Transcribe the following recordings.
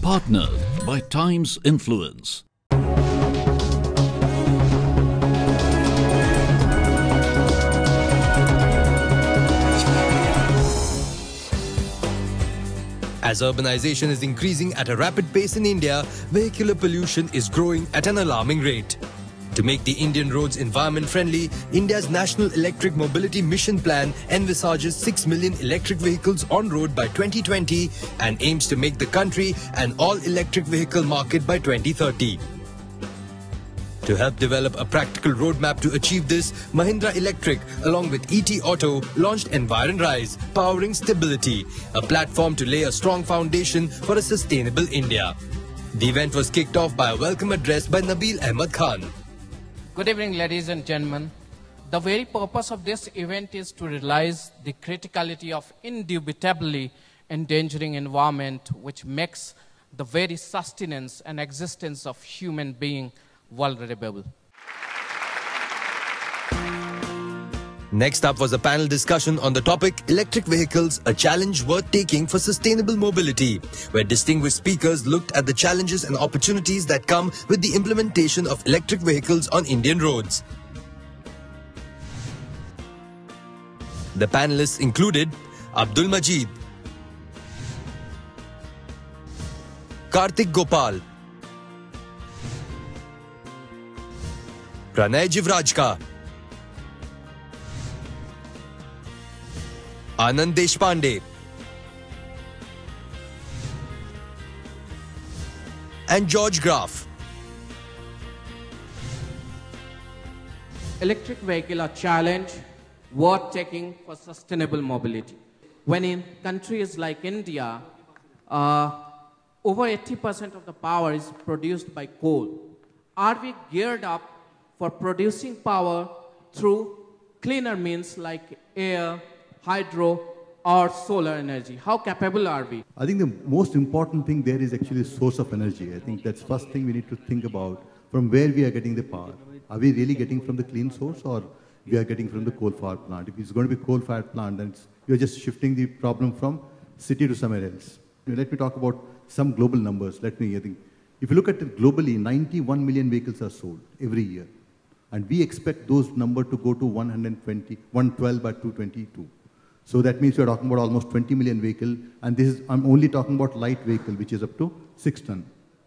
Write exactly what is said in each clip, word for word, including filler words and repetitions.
Partnered by Times Influence. As urbanization is increasing at a rapid pace in India, vehicular pollution is growing at an alarming rate. To make the Indian roads environment-friendly, India's National Electric Mobility Mission Plan envisages six million electric vehicles on road by twenty twenty and aims to make the country an all-electric vehicle market by twenty thirty. To help develop a practical roadmap to achieve this, Mahindra Electric, along with E T Auto, launched EnvironRise, Powering Stability, a platform to lay a strong foundation for a sustainable India. The event was kicked off by a welcome address by Nabil Ahmed Khan. Good evening, ladies and gentlemen. The very purpose of this event is to realize the criticality of indubitably endangering environment, which makes the very sustenance and existence of human being vulnerable. Next up was a panel discussion on the topic Electric Vehicles, a Challenge Worth Taking for Sustainable Mobility, where distinguished speakers looked at the challenges and opportunities that come with the implementation of electric vehicles on Indian roads. The panelists included Abdul Majid, Karthik Gopal, Pranay Jivrajka, Anand Deshpande, and George Graf. Electric vehicle are challenge worth taking for sustainable mobility. When in countries like India, uh, over eighty percent of the power is produced by coal, are we geared up for producing power through cleaner means like air, hydro, or solar energy? How capable are we? I think the most important thing there is actually source of energy. I think that's the first thing we need to think about, from where we are getting the power. Are we really getting from the clean source, or we are getting from the coal-fired plant? If it's going to be coal-fired plant, then it's, you're just shifting the problem from city to somewhere else. Let me talk about some global numbers. Let me, I think, if you look at it globally, ninety-one million vehicles are sold every year. And we expect those numbers to go to one hundred twenty, one hundred twelve by two thousand twenty-two. So that means we're talking about almost twenty million vehicles, and this is, I'm only talking about light vehicle, which is up to six ton.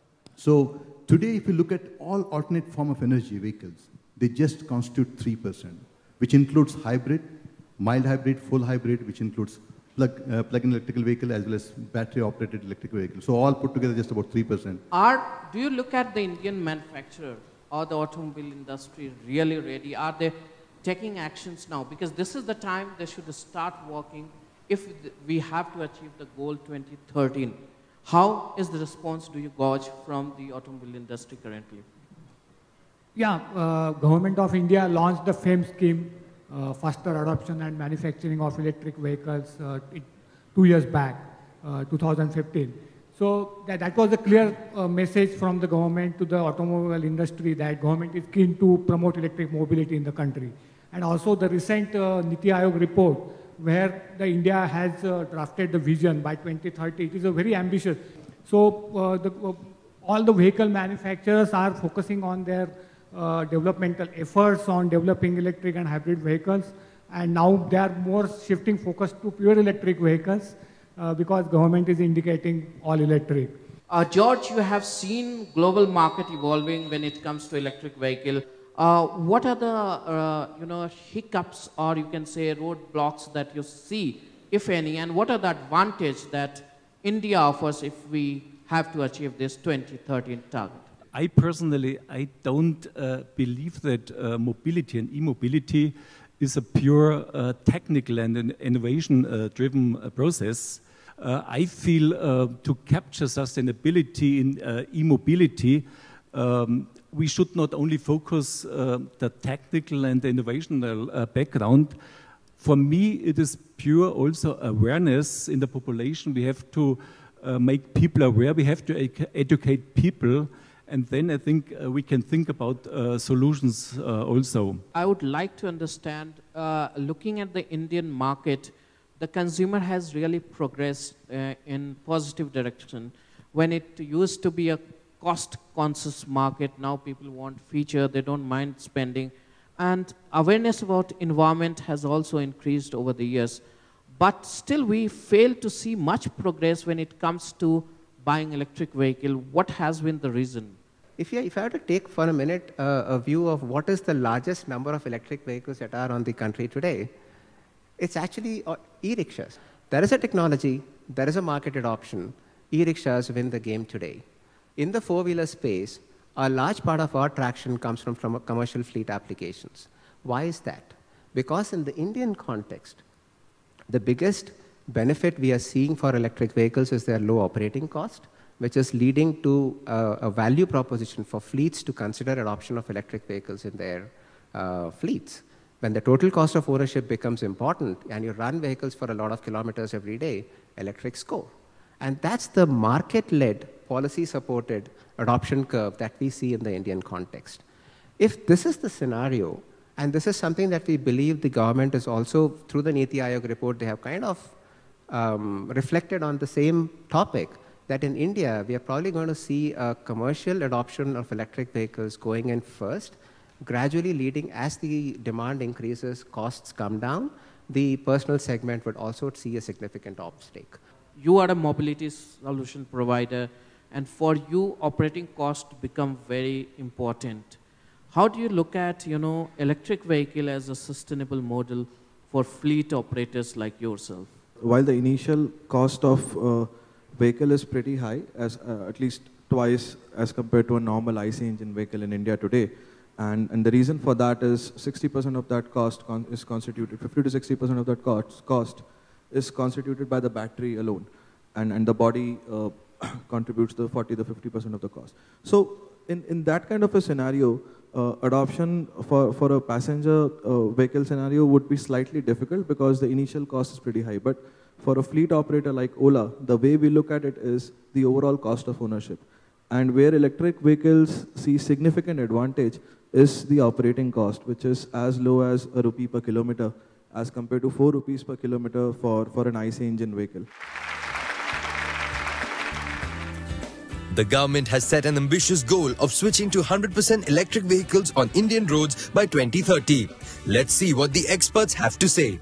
So today, if you look at all alternate form of energy vehicles, they just constitute three percent, which includes hybrid, mild hybrid, full hybrid, which includes plug, uh, plug-in electrical vehicle as well as battery-operated electrical vehicle. So all put together, just about three percent. Are, do you look at the Indian manufacturer or the automobile industry really ready? Are they taking actions now? Because this is the time they should start working if we have to achieve the goal twenty thirteen. How is the response do you gauge from the automobile industry currently? Yeah, uh, Government of India launched the FAME scheme, uh, faster adoption and manufacturing of electric vehicles uh, it, two years back, uh, two thousand fifteen. So that, that was a clear uh, message from the government to the automobile industry that government is keen to promote electric mobility in the country. And also the recent uh, Niti Aayog report where the India has uh, drafted the vision by twenty thirty. It is a very ambitious. So uh, the, uh, all the vehicle manufacturers are focusing on their uh, developmental efforts on developing electric and hybrid vehicles. And now they are more shifting focus to pure electric vehicles uh, because government is indicating all electric. Uh, George, you have seen global market evolving when it comes to electric vehicle. Uh, what are the uh, you know, hiccups or you can say roadblocks that you see, if any, and what are the advantages that India offers if we have to achieve this twenty thirteen target? I personally, I don't uh, believe that uh, mobility and e-mobility is a pure uh, technical and an innovation-driven uh, process. Uh, I feel uh, to capture sustainability in uh, e-mobility, um, we should not only focus uh, the technical and the innovational uh, background. For me, it is pure also awareness in the population. We have to uh, make people aware. We have to educate people. And then I think uh, we can think about uh, solutions uh, also. I would like to understand, uh, looking at the Indian market, the consumer has really progressed uh, in positive direction. When it used to be a cost-conscious market, now people want feature, they don't mind spending. And awareness about environment has also increased over the years. But still we fail to see much progress when it comes to buying electric vehicle. What has been the reason? If, you, if I were to take for a minute uh, a view of what is the largest number of electric vehicles that are on the country today, it's actually uh, e-rickshaws. There is a technology, there is a market adoption. E-rickshaws win the game today. In the four-wheeler space, a large part of our traction comes from, from commercial fleet applications. Why is that? Because in the Indian context, the biggest benefit we are seeing for electric vehicles is their low operating cost, which is leading to uh, a value proposition for fleets to consider adoption of electric vehicles in their uh, fleets. When the total cost of ownership becomes important and you run vehicles for a lot of kilometers every day, electrics go. And that's the market-led, policy-supported adoption curve that we see in the Indian context. If this is the scenario, and this is something that we believe the government is also, through the Niti Aayog report, they have kind of um, reflected on the same topic, that in India, we are probably going to see a commercial adoption of electric vehicles going in first, gradually leading, as the demand increases, costs come down, the personal segment would also see a significant uptake. You are a mobility solution provider, and for you, operating costs become very important. How do you look at, you know, electric vehicle as a sustainable model for fleet operators like yourself? While the initial cost of uh, vehicle is pretty high, as uh, at least twice as compared to a normal I C engine vehicle in India today, and, and the reason for that is sixty percent of that cost con is constituted, fifty to sixty percent of that cost, cost is constituted by the battery alone, and, and the body uh, contributes the forty to fifty percent of the cost. So in, in that kind of a scenario, uh, adoption for, for a passenger uh, vehicle scenario would be slightly difficult because the initial cost is pretty high. But for a fleet operator like Ola, the way we look at it is the overall cost of ownership. And where electric vehicles see significant advantage is the operating cost, which is as low as a rupee per kilometer as compared to four rupees per kilometer for, for an I C engine vehicle. The government has set an ambitious goal of switching to one hundred percent electric vehicles on Indian roads by twenty thirty. Let's see what the experts have to say.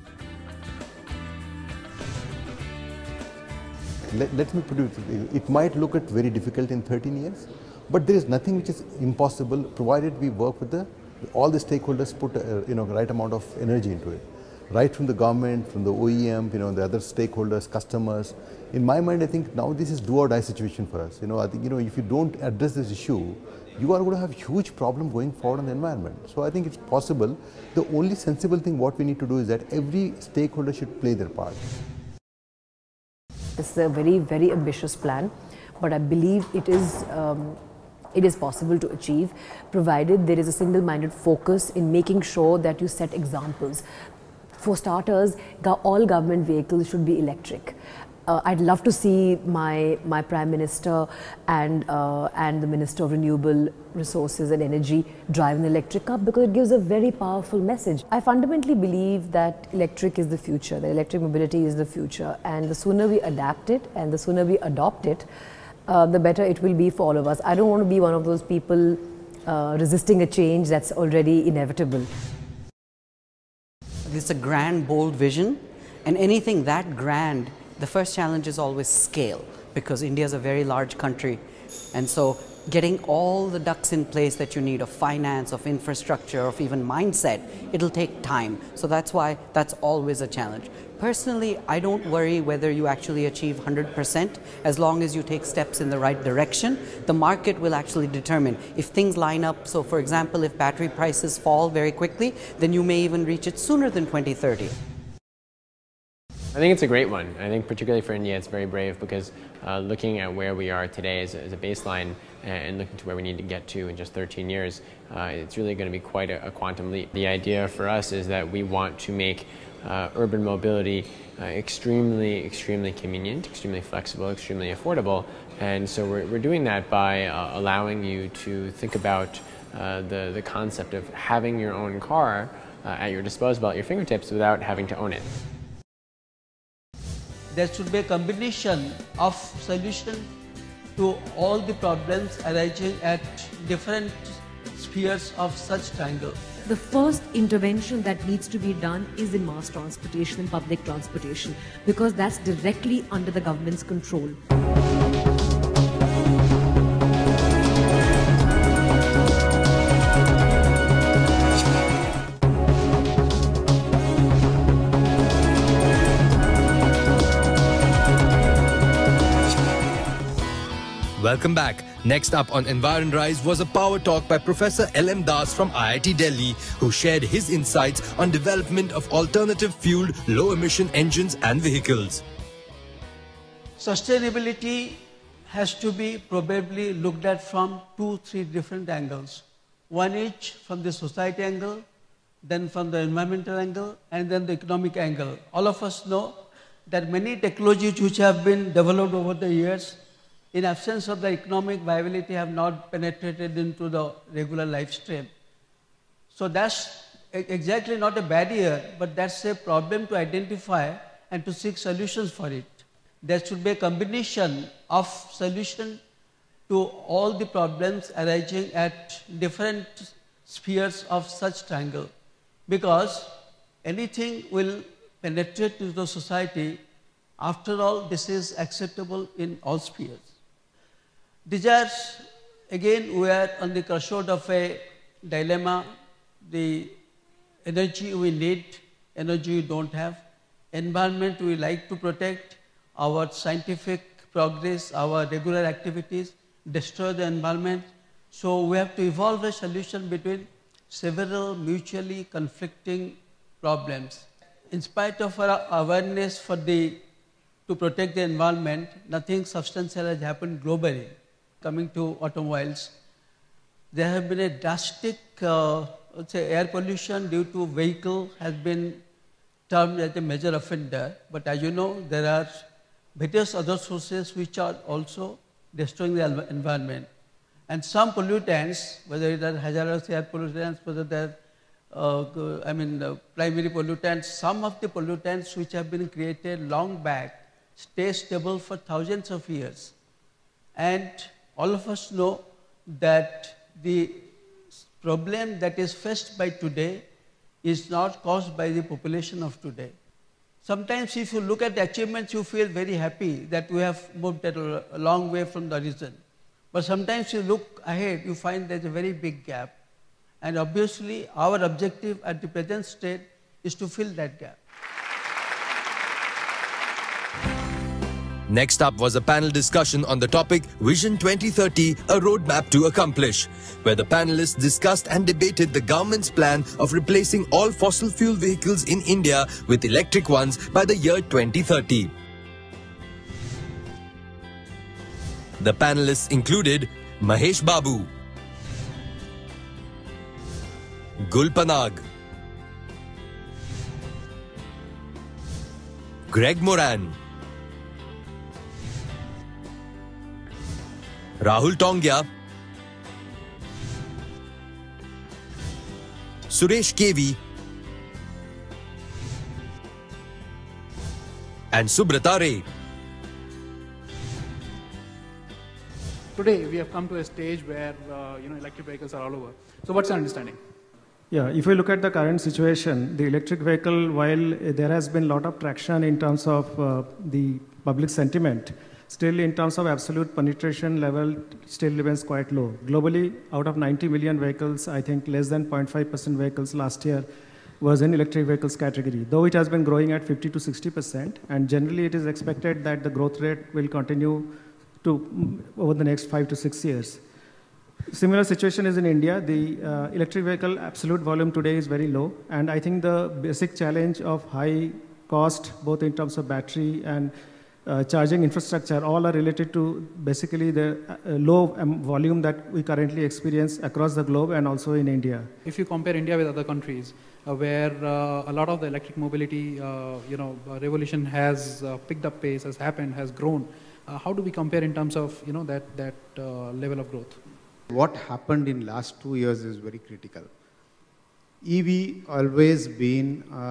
Let, let me put it, it might look at very difficult in thirteen years, but there is nothing which is impossible provided we work with the, all the stakeholders put a, you know, right amount of energy into it. Right from the government, from the O E M, you know, the other stakeholders, customers. In my mind, I think now this is do or die situation for us. You know, I think, you know, if you don't address this issue, you are going to have huge problem going forward on the environment. So I think it's possible. The only sensible thing what we need to do is that every stakeholder should play their part. This is a very, very ambitious plan, but I believe it is, um, it is possible to achieve, provided there is a single-minded focus in making sure that you set examples. For starters, all government vehicles should be electric. Uh, I'd love to see my, my Prime Minister and, uh, and the Minister of Renewable Resources and Energy drive an electric car, because it gives a very powerful message. I fundamentally believe that electric is the future, that electric mobility is the future, and the sooner we adapt it and the sooner we adopt it, uh, the better it will be for all of us. I don't want to be one of those people uh, resisting a change that's already inevitable. It's a grand, bold vision, and anything that grand, the first challenge is always scale, because India is a very large country, and so getting all the ducks in place that you need of finance, of infrastructure, of even mindset, it'll take time. So that's why that's always a challenge. Personally, I don't worry whether you actually achieve one hundred percent, as long as you take steps in the right direction. The market will actually determine if things line up. So for example, if battery prices fall very quickly, then you may even reach it sooner than twenty thirty. I think it's a great one. I think particularly for India, it's very brave, because uh, looking at where we are today as a, as a baseline and looking to where we need to get to in just thirteen years, uh, it's really going to be quite a, a quantum leap. The idea for us is that we want to make uh, urban mobility uh, extremely, extremely convenient, extremely flexible, extremely affordable. And so we're, we're doing that by uh, allowing you to think about uh, the, the concept of having your own car uh, at your disposal, at your fingertips, without having to own it. There should be a combination of solution to all the problems arising at different spheres of such triangle. The first intervention that needs to be done is in mass transportation and public transportation, because that's directly under the government's control. Welcome back. Next up on EnvironRise was a power talk by Professor L M Das from I I T Delhi, who shared his insights on development of alternative fueled low-emission engines and vehicles. Sustainability has to be probably looked at from two, three different angles. One is from the society angle, then from the environmental angle, and then the economic angle. All of us know that many technologies which have been developed over the years, in absence of the economic viability, have not penetrated into the regular life stream. So that's exactly not a barrier, but that's a problem to identify and to seek solutions for it. There should be a combination of solution to all the problems arising at different spheres of such triangle, because anything will penetrate into the society. After all, this is acceptable in all spheres. These are, again, we are on the crossroad of a dilemma. The energy we need, energy we don't have. Environment we like to protect. Our scientific progress, our regular activities destroy the environment. So we have to evolve a solution between several mutually conflicting problems. In spite of our awareness for the, to protect the environment, nothing substantial has happened globally. Coming to automobiles, there have been a drastic uh, let's say air pollution due to vehicle has been termed as a major offender. But as you know, there are various other sources which are also destroying the environment. And some pollutants, whether they are hazardous air pollutants, whether they are uh, I mean uh, primary pollutants, some of the pollutants which have been created long back stay stable for thousands of years. And all of us know that the problem that is faced by today is not caused by the population of today. Sometimes if you look at the achievements, you feel very happy that we have moved a long way from the horizon. But sometimes you look ahead, you find there's a very big gap. And obviously, our objective at the present state is to fill that gap. Next up was a panel discussion on the topic Vision twenty thirty, a roadmap to accomplish, where the panelists discussed and debated the government's plan of replacing all fossil fuel vehicles in India with electric ones by the year twenty thirty. The panelists included Mahesh Babu, Gul Panag, Greg Moran, Rahul Tongya, Suresh K V and Subrata Ray. Today we have come to a stage where uh, you know electric vehicles are all over. So what's your understanding? Yeah, if we look at the current situation, the electric vehicle, while there has been a lot of traction in terms of uh, the public sentiment, still in terms of absolute penetration level, still remains quite low. Globally, out of ninety million vehicles, I think less than zero point five percent vehicles last year was in electric vehicles category, though it has been growing at fifty to sixty percent, and generally it is expected that the growth rate will continue to over the next five to six years. Similar situation is in India. The uh, electric vehicle absolute volume today is very low, and I think the basic challenge of high cost, both in terms of battery and uh, charging infrastructure, all are related to basically the uh, low um, volume that we currently experience across the globe and also in India. If you compare India with other countries, uh, where uh, a lot of the electric mobility, uh, you know, uh, revolution has uh, picked up pace, has happened, has grown, uh, how do we compare in terms of you know that that uh, level of growth? What happened in last two years is very critical. E V always been uh,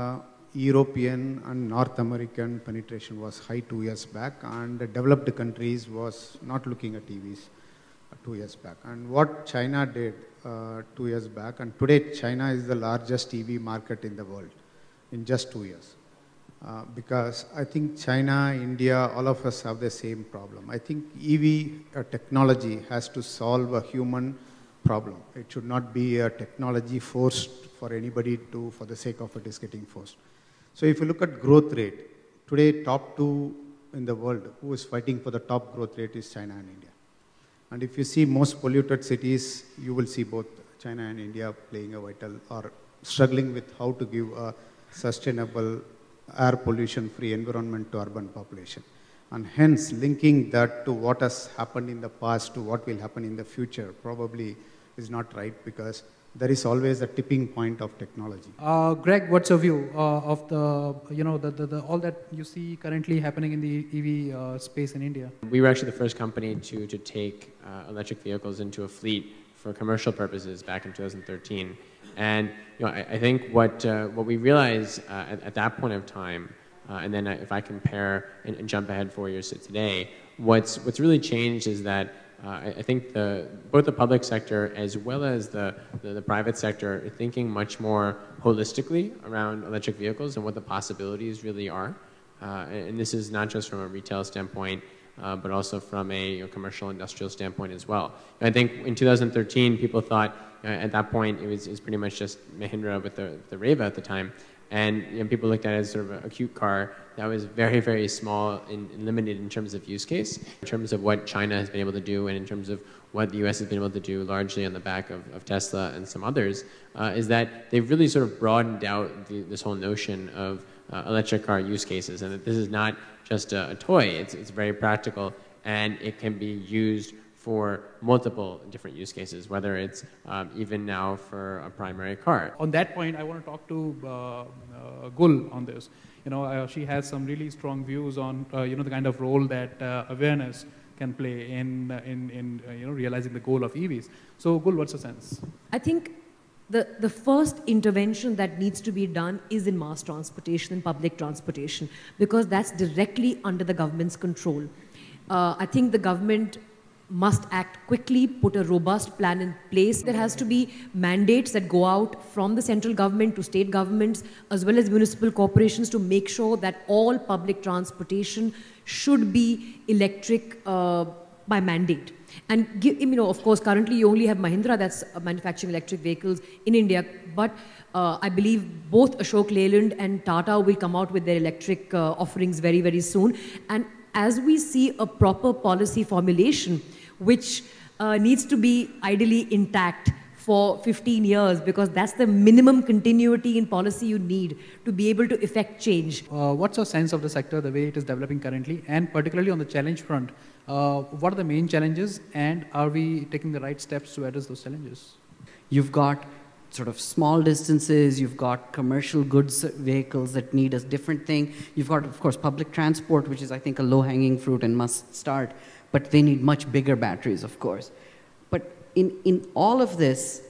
European and North American penetration was high two years back, and the developed countries was not looking at E Vs uh, two years back. And what China did uh, two years back, and today China is the largest E V market in the world in just two years. Uh, because I think China, India, all of us have the same problem. I think E V uh, technology has to solve a human problem. It should not be a technology forced for anybody to, for the sake of it is getting forced. So if you look at growth rate, today top two in the world who is fighting for the top growth rate is China and India. And if you see most polluted cities, you will see both China and India playing a vital or struggling with how to give a sustainable air pollution-free environment to urban population. And hence, linking that to what has happened in the past to what will happen in the future probably is not right, because there is always a tipping point of technology. Uh, Greg, what's your view uh, of the, you know, the, the, the, all that you see currently happening in the E V uh, space in India? We were actually the first company to, to take uh, electric vehicles into a fleet for commercial purposes back in two thousand thirteen. And you know, I, I think what, uh, what we realized uh, at, at that point of time, uh, and then if I compare and, and jump ahead four years to today, what's, what's really changed is that uh, I, I think the, both the public sector as well as the, the, the private sector are thinking much more holistically around electric vehicles and what the possibilities really are. Uh, and, and this is not just from a retail standpoint, uh, but also from a you know, commercial industrial standpoint as well. And I think in two thousand thirteen, people thought, Uh, at that point, it was, it was pretty much just Mahindra with the, the Reva at the time. And you know, people looked at it as sort of a, a cute car that was very, very small and, and limited in terms of use case, in terms of what China has been able to do, and in terms of what the U S has been able to do largely on the back of, of Tesla and some others, uh, is that they've really sort of broadened out the, this whole notion of uh, electric car use cases, and that this is not just a, a toy, it's, it's very practical, and it can be used for multiple different use cases, whether it's um, even now for a primary car. On that point, I want to talk to uh, uh, Gul on this. You know, uh, she has some really strong views on, uh, you know, the kind of role that uh, awareness can play in, uh, in, in uh, you know, realizing the goal of E Vs. So, Gul, what's the sense? I think the, the first intervention that needs to be done is in mass transportation and public transportation, because that's directly under the government's control. Uh, I think the government must act quickly, put a robust plan in place. There has to be mandates that go out from the central government to state governments as well as municipal corporations to make sure that all public transportation should be electric uh, by mandate. And give, you know, of course, currently you only have Mahindra that's manufacturing electric vehicles in India, but uh, I believe both Ashok Leyland and Tata will come out with their electric uh, offerings very, very soon. And as we see a proper policy formulation, which uh, needs to be ideally intact for fifteen years, because that's the minimum continuity in policy you need to be able to effect change. Uh, what's your sense of the sector, the way it is developing currently, and particularly on the challenge front? Uh, what are the main challenges, and are we taking the right steps to address those challenges? You've got sort of small distances, you've got commercial goods vehicles that need a different thing. You've got, of course, public transport, which is, I think, a low-hanging fruit and must start, but they need much bigger batteries, of course. But in, in all of this,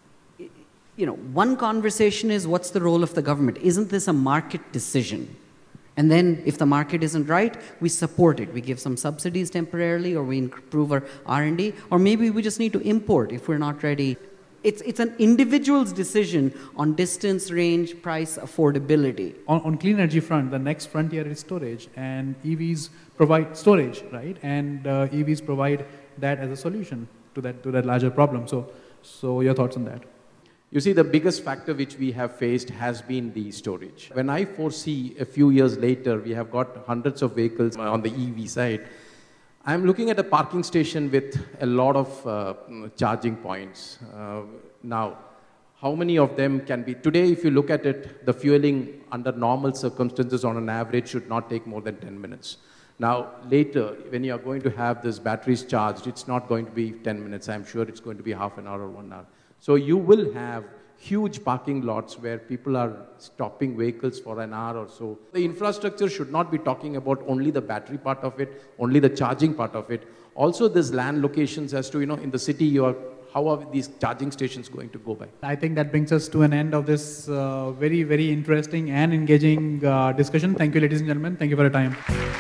you know, one conversation is, what's the role of the government? Isn't this a market decision? And then if the market isn't right, we support it. We give some subsidies temporarily, or we improve our R and D, or maybe we just need to import if we're not ready. It's, it's an individual's decision on distance, range, price, affordability. On, on clean energy front, the next frontier is storage, and E Vs provide storage, right? And uh, E Vs provide that as a solution to that, to that larger problem. So, so your thoughts on that? You see, the biggest factor which we have faced has been the storage. When I foresee a few years later, we have got hundreds of vehicles on the E V side, I'm looking at a parking station with a lot of uh, charging points. Uh, now, how many of them can be? Today, if you look at it, the fueling under normal circumstances on an average should not take more than ten minutes. Now, later, when you are going to have this batteries charged, it's not going to be ten minutes. I'm sure it's going to be half an hour or one hour. So you will have huge parking lots where people are stopping vehicles for an hour or so. The infrastructure should not be talking about only the battery part of it, only the charging part of it. Also, there's land locations as to, you know, in the city, you are how are these charging stations going to go by? I think that brings us to an end of this uh, very, very interesting and engaging uh, discussion. Thank you, ladies and gentlemen. Thank you for your time.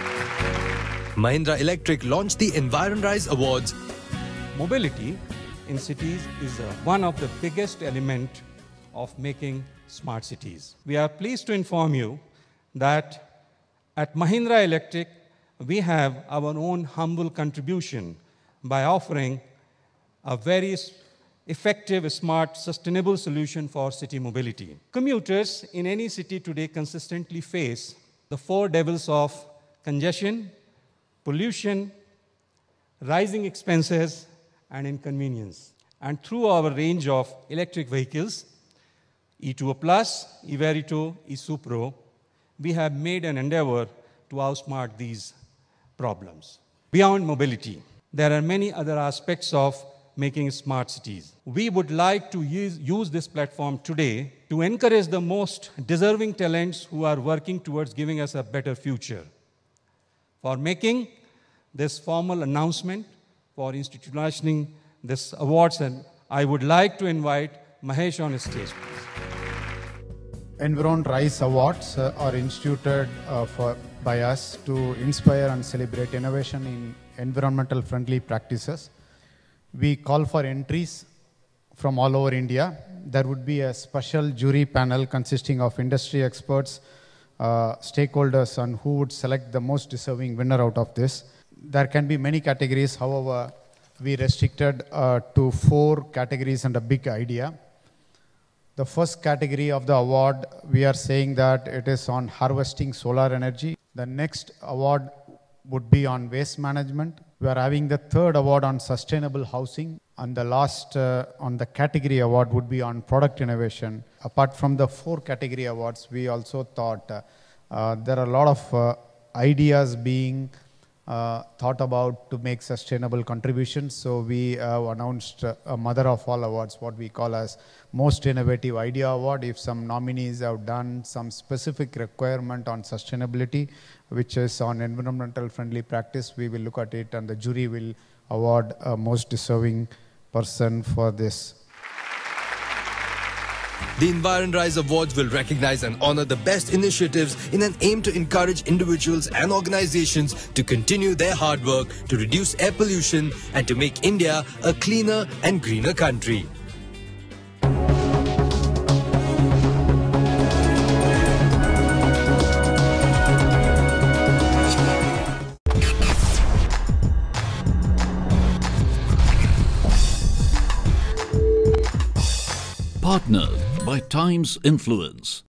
Mahindra Electric launched the EnvironRise Awards. Mobility in cities is uh, one of the biggest elements of making smart cities. We are pleased to inform you that at Mahindra Electric, we have our own humble contribution by offering a very effective, smart, sustainable solution for city mobility. Commuters in any city today consistently face the four devils of congestion, pollution, rising expenses, and inconvenience. And through our range of electric vehicles, E two O plus, eVerito, eSupro, we have made an endeavor to outsmart these problems. Beyond mobility, there are many other aspects of making smart cities. We would like to use, use this platform today to encourage the most deserving talents who are working towards giving us a better future. For making this formal announcement, for institutionalizing this awards, and I would like to invite Mahesh on stage, please. EnvironRise Awards uh, are instituted uh, for, by us to inspire and celebrate innovation in environmental friendly practices. We call for entries from all over India. There would be a special jury panel consisting of industry experts, uh, stakeholders, and who would select the most deserving winner out of this. There can be many categories, however, we restricted uh, to four categories and a big idea. The first category of the award, we are saying that it is on harvesting solar energy. The next award would be on waste management. We are having the third award on sustainable housing. And the last uh, on the category award would be on product innovation. Apart from the four category awards, we also thought uh, uh, there are a lot of uh, ideas being uh, thought about to make sustainable contributions. So we have announced uh, a mother of all awards, what we call as Most Innovative Idea Award. If some nominees have done some specific requirement on sustainability, which is on environmental friendly practice, we will look at it and the jury will award a most deserving person for this. The EnvironRise Awards will recognize and honor the best initiatives in an aim to encourage individuals and organizations to continue their hard work to reduce air pollution and to make India a cleaner and greener country. Partnered by Times Influence.